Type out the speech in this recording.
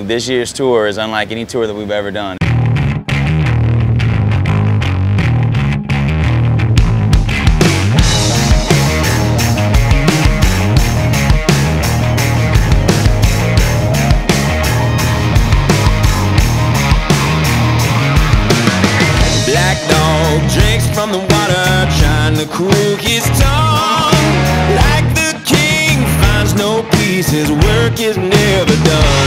This year's tour is unlike any tour that we've ever done. Black dog drinks from the water, trying to cool his tongue. Like the king finds no peace, his work is never done.